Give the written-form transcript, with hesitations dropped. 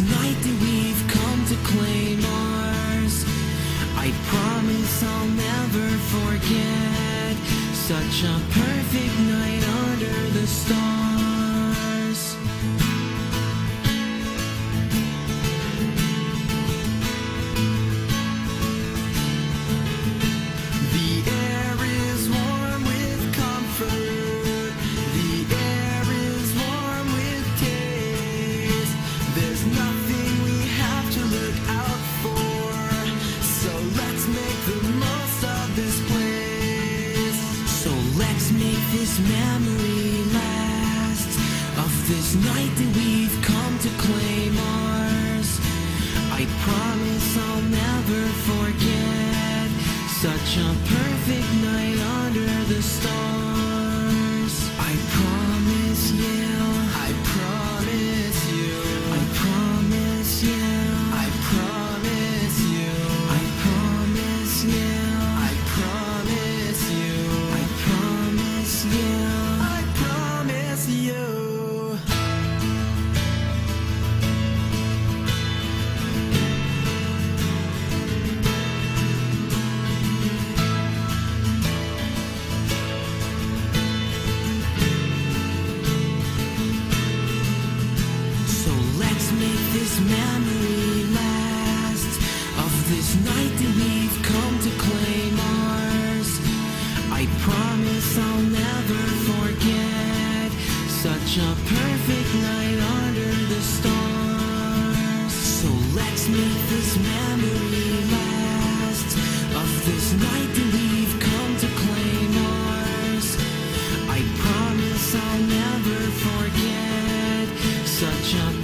night that we've come to claim ours. I promise I'll never forget such a perfect night under the stars. The air is warm with comfort. The air is warm with taste. There's nothing we have to look out for, so let's make the most of this place. So let's make this memory last, of this night that we've come to claim ours. I promise I'll never forget such a perfect night under the stars. I promise you, I promise you, I promise you, I promise you, I promise you, I promise you, I promise you, I promise you. So let's make this memory last, of this night that we've come to claim ours. I promise I'll never forget such a perfect night under the stars. So let's make this memory last, of this night that we've come to claim ours. I promise I'll never forget such a